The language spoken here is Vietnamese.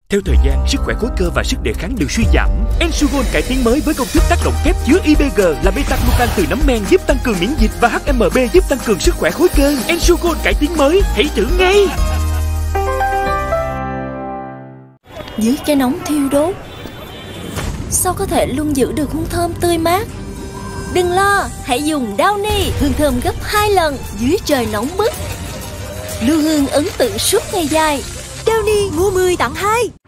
Theo thời gian, sức khỏe khối cơ và sức đề kháng đều suy giảm. Ensugon cải tiến mới với công thức tác động kép chứa IBG là beta-glucan từ nấm men giúp tăng cường miễn dịch và HMB giúp tăng cường sức khỏe khối cơ. Ensugon cải tiến mới, hãy thử ngay. Dưới cái nóng thiêu đốt, sao có thể luôn giữ được hương thơm tươi mát? Đừng lo, hãy dùng Downy, hương thơm gấp 2 lần dưới trời nóng bức. Lưu hương ấn tượng suốt ngày dài. Downy mua 10 tặng 2.